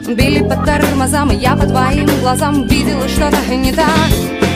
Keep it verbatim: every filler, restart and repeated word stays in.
Били по тормозам, и я по твоим глазам видела что-то не так.